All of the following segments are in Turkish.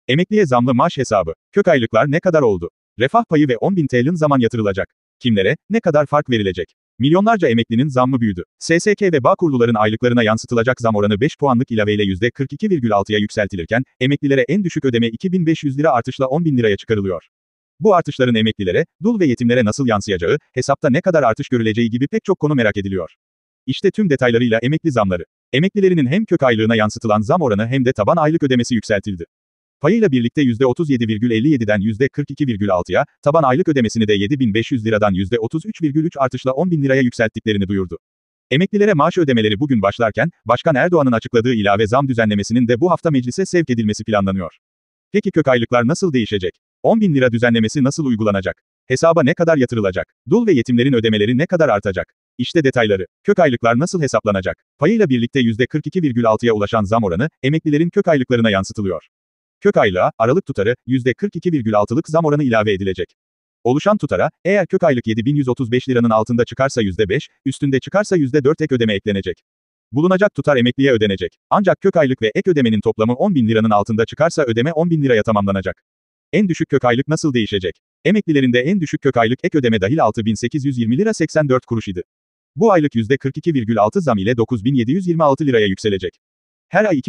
Emekliye zamlı maaş hesabı. Kök aylıklar ne kadar oldu? Refah payı ve 10.000 TL zaman yatırılacak. Kimlere, ne kadar fark verilecek? Milyonlarca emeklinin zammı büyüdü. SSK ve Bağkurluların aylıklarına yansıtılacak zam oranı 5 puanlık ilaveyle %42,6'ya yükseltilirken, emeklilere en düşük ödeme 2.500 lira artışla 10.000 liraya çıkarılıyor. Bu artışların emeklilere, dul ve yetimlere nasıl yansıyacağı, hesapta ne kadar artış görüleceği gibi pek çok konu merak ediliyor. İşte tüm detaylarıyla emekli zamları. Emeklilerinin hem kök aylığına yansıtılan zam oranı hem de taban aylık ödemesi yükseltildi. Payıyla birlikte %37,57'den %42,6'ya, taban aylık ödemesini de 7.500 liradan %33,3 artışla 10.000 liraya yükselttiklerini duyurdu. Emeklilere maaş ödemeleri bugün başlarken, Başkan Erdoğan'ın açıkladığı ilave zam düzenlemesinin de bu hafta meclise sevk edilmesi planlanıyor. Peki kök aylıklar nasıl değişecek? 10.000 lira düzenlemesi nasıl uygulanacak? Hesaba ne kadar yatırılacak? Dul ve yetimlerin ödemeleri ne kadar artacak? İşte detayları. Kök aylıklar nasıl hesaplanacak? Payıyla birlikte %42,6'ya ulaşan zam oranı, emeklilerin kök aylıklarına yansıtılıyor. Kök aylığa, aralık tutarı, %42,6'lık zam oranı ilave edilecek. Oluşan tutara, eğer kök aylık 7.135 liranın altında çıkarsa %5, üstünde çıkarsa %4 ek ödeme eklenecek. Bulunacak tutar emekliye ödenecek. Ancak kök aylık ve ek ödemenin toplamı 10.000 liranın altında çıkarsa ödeme 10.000 liraya tamamlanacak. En düşük kök aylık nasıl değişecek? Emeklilerinde en düşük kök aylık ek ödeme dahil 6.820 lira 84 kuruş idi. Bu aylık %42,6 zam ile 9.726 liraya yükselecek. Her ay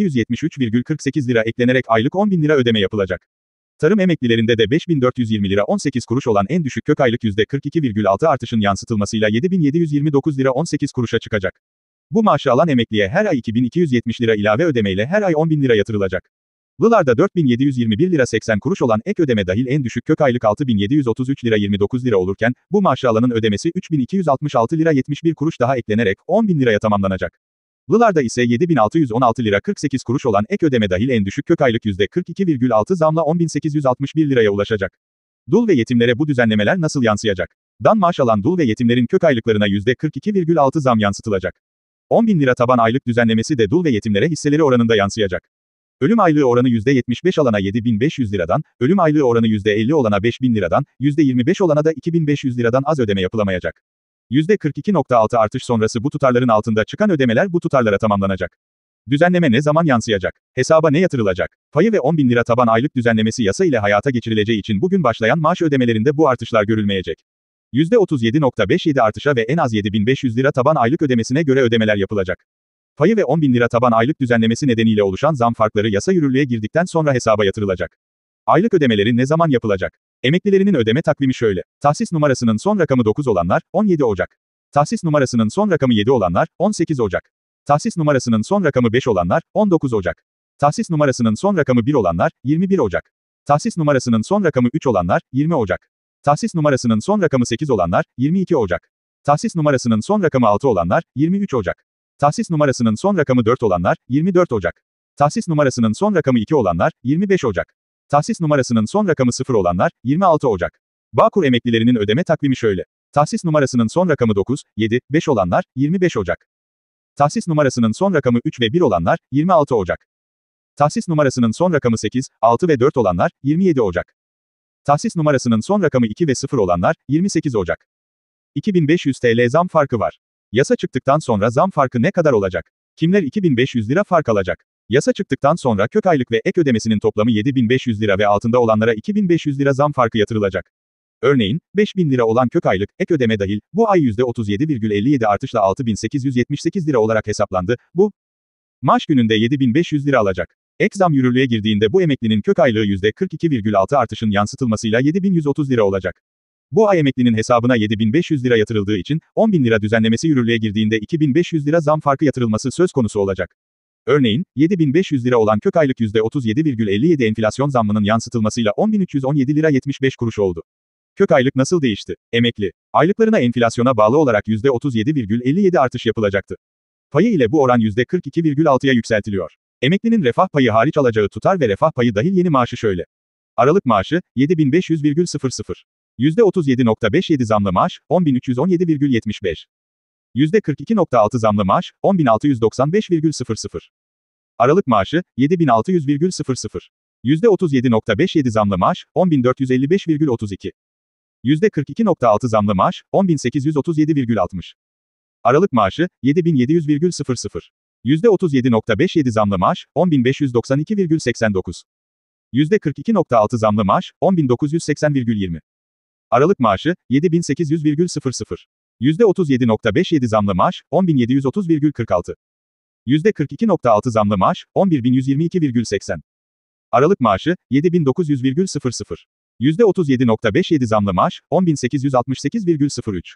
273,48 lira eklenerek aylık 10.000 lira ödeme yapılacak. Tarım emeklilerinde de 5.420 lira 18 kuruş olan en düşük kök aylık %42,6 artışın yansıtılmasıyla 7.729 lira 18 kuruşa çıkacak. Bu maaşı alan emekliye her ay 2.270 lira ilave ödemeyle her ay 10.000 lira yatırılacak. Yıllarda 4.721 lira 80 kuruş olan ek ödeme dahil en düşük kök aylık 6.733 lira 29 lira olurken, bu maaşı alanın ödemesi 3.266 lira 71 kuruş daha eklenerek 10.000 liraya tamamlanacak. Yıllarda ise 7.616 lira 48 kuruş olan ek ödeme dahil en düşük kök aylık %42,6 zamla 10.861 liraya ulaşacak. Dul ve yetimlere bu düzenlemeler nasıl yansıyacak? Dan maaş alan dul ve yetimlerin kök aylıklarına %42,6 zam yansıtılacak. 10.000 lira taban aylık düzenlemesi de dul ve yetimlere hisseleri oranında yansıyacak. Ölüm aylığı oranı %75 alana 7.500 liradan, ölüm aylığı oranı %50 olana 5.000 liradan, %25 olana da 2.500 liradan az ödeme yapılamayacak. %42,6 artış sonrası bu tutarların altında çıkan ödemeler bu tutarlara tamamlanacak. Düzenleme ne zaman yansıyacak? Hesaba ne yatırılacak? Payı ve 10.000 lira taban aylık düzenlemesi yasa ile hayata geçirileceği için bugün başlayan maaş ödemelerinde bu artışlar görülmeyecek. %37,57 artışa ve en az 7.500 lira taban aylık ödemesine göre ödemeler yapılacak. Payı ve 10.000 lira taban aylık düzenlemesi nedeniyle oluşan zam farkları yasa yürürlüğe girdikten sonra hesaba yatırılacak. Aylık ödemeleri ne zaman yapılacak? Emeklilerinin ödeme takvimi şöyle. Tahsis numarasının son rakamı 9 olanlar, 17 Ocak. Tahsis numarasının son rakamı 7 olanlar, 18 Ocak. Tahsis numarasının son rakamı 5 olanlar, 19 Ocak. Tahsis numarasının son rakamı 1 olanlar, 21 Ocak. Tahsis numarasının son rakamı 3 olanlar, 20 Ocak. Tahsis numarasının son rakamı 8 olanlar, 22 Ocak. Tahsis numarasının son rakamı 6 olanlar, 23 Ocak. Tahsis numarasının son rakamı 4 olanlar, 24 Ocak. Tahsis numarasının son rakamı 2 olanlar, 25 Ocak. Tahsis numarasının son rakamı 0 olanlar, 26 Ocak. Bağkur emeklilerinin ödeme takvimi şöyle. Tahsis numarasının son rakamı 9, 7, 5 olanlar, 25 Ocak. Tahsis numarasının son rakamı 3 ve 1 olanlar, 26 Ocak. Tahsis numarasının son rakamı 8, 6 ve 4 olanlar, 27 Ocak. Tahsis numarasının son rakamı 2 ve 0 olanlar, 28 Ocak. 2.500 TL zam farkı var. Yasa çıktıktan sonra zam farkı ne kadar olacak? Kimler 2.500 lira fark alacak? Yasa çıktıktan sonra kök aylık ve ek ödemesinin toplamı 7.500 lira ve altında olanlara 2.500 lira zam farkı yatırılacak. Örneğin, 5.000 lira olan kök aylık, ek ödeme dahil, bu ay %37,57 artışla 6.878 lira olarak hesaplandı. Bu maaş gününde 7.500 lira alacak. Ek zam yürürlüğe girdiğinde bu emeklinin kök aylığı %42,6 artışın yansıtılmasıyla 7.130 lira olacak. Bu ay emeklinin hesabına 7.500 lira yatırıldığı için, 10.000 lira düzenlemesi yürürlüğe girdiğinde 2.500 lira zam farkı yatırılması söz konusu olacak. Örneğin, 7.500 lira olan kök aylık %37,57 enflasyon zammının yansıtılmasıyla 10.317 lira 75 kuruş oldu. Kök aylık nasıl değişti? Emekli aylıklarına enflasyona bağlı olarak %37,57 artış yapılacaktı. Payı ile bu oran %42,6'ya yükseltiliyor. Emeklinin refah payı hariç alacağı tutar ve refah payı dahil yeni maaşı şöyle. Aralık maaşı, 7.500,00. %37,57 zamlı maaş, 10.317,75. %42,6 zamlı maaş, 10.695,00. Aralık maaşı, 7.600,00. %37,57 zamlı maaş, 10.455,32. %42,6 zamlı maaş, 10.837,60. Aralık maaşı, 7.700,00. %37,57 zamlı maaş, 10.592,89. %42.6 zamlı maaş, 10.980,20. Aralık maaşı, 7.800,00. %37.57 zamlı maaş, 10.730,46. %42.6 zamlı maaş, 11.122,80. Aralık maaşı, 7.900,00. %37.57 zamlı maaş, 10.868,03.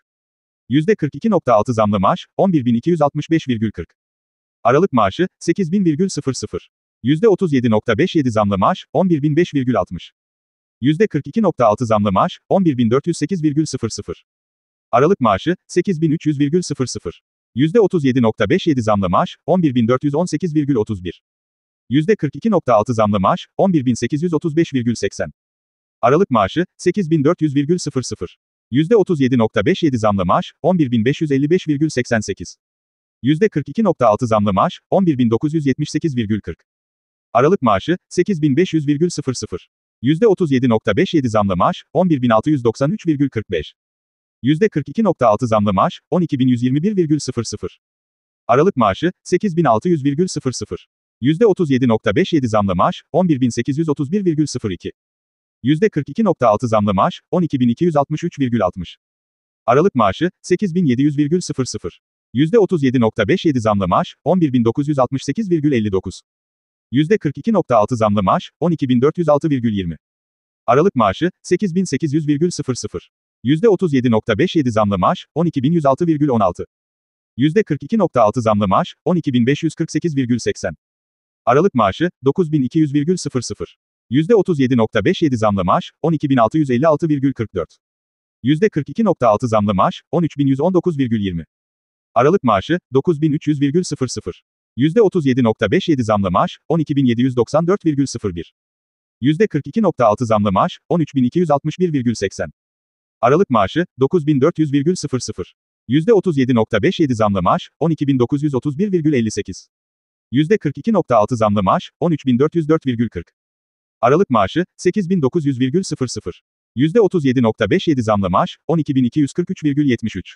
%42.6 zamlı maaş, 11.265,40. Aralık maaşı, 8.000,00. %37.57 zamlı maaş, 11.005,60. %42.6 zamlı maaş, 11.408,00. Aralık maaşı, 8.300,00. %37.57 zamlı maaş, 11.418,31. %42.6 zamlı maaş, 11.835,80. Aralık maaşı, 8.400,00. %37.57 zamlı maaş, 11.555,88. %42.6 zamlı maaş, 11.978,40. Aralık maaşı, 8.500,00. %37.57 zamlı maaş, 11.693,45. %42.6 zamlı maaş, 12.121,00. Aralık maaşı, 8.600,00. %37.57 zamlı maaş, 11.831,02. %42.6 zamlı maaş, 12.263,60. Aralık maaşı, 8.700,00. %37.57 zamlı maaş, 11.968,59. %42.6 zamlı maaş, 12.406,20. Aralık maaşı, 8.800,00. %37.57 zamlı maaş, 12.106,16. %42.6 zamlı maaş, 12.548,80. Aralık maaşı, 9.200,00. %37.57 zamlı maaş, 12.656,44. %42.6 zamlı maaş, 13.119,20. Aralık maaşı, 9.300,00. %37.57 zamlı maaş, 12.794,01. %42.6 zamlı maaş, 13.261,80. Aralık maaşı, 9.400,00. %37.57 zamlı maaş, 12.931,58. %42.6 zamlı maaş, 13.404,40. Aralık maaşı, 8.900,00. %37.57 zamlı maaş, 12.243,73.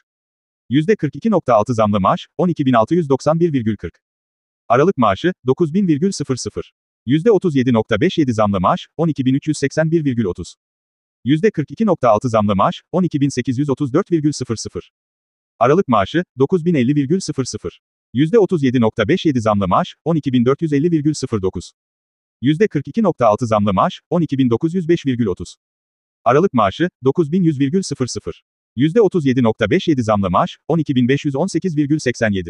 %42.6 zamlı maaş, 12.691,40. Aralık maaşı, 9.000,00. %37.57 zamlı maaş, 12.381,30. %42.6 zamlı maaş, 12.834,00. Aralık maaşı, 9.050,00. %37.57 zamlı maaş, 12.450,09. %42.6 zamlı maaş, 12.905,30. Aralık maaşı, 9.100,00. %37.57 zamlı maaş, 12.518,87.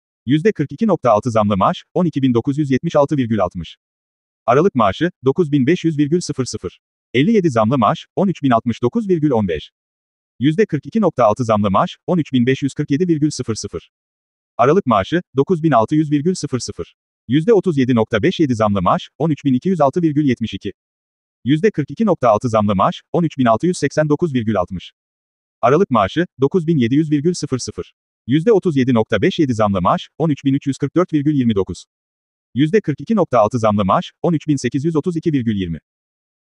%42.6 zamlı maaş, 12.976,60. Aralık maaşı, 9.500,00. 57 zamlı maaş, 13.069,15. %42.6 zamlı maaş, 13.547,00. Aralık maaşı, 9.600,00. %37.57 zamlı maaş, 13.206,72. %42.6 zamlı maaş, 13.689,60. Aralık maaşı, 9.700,00. %37.57 zamlı maaş, 13.344,29. %42.6 zamlı maaş, 13.832,20.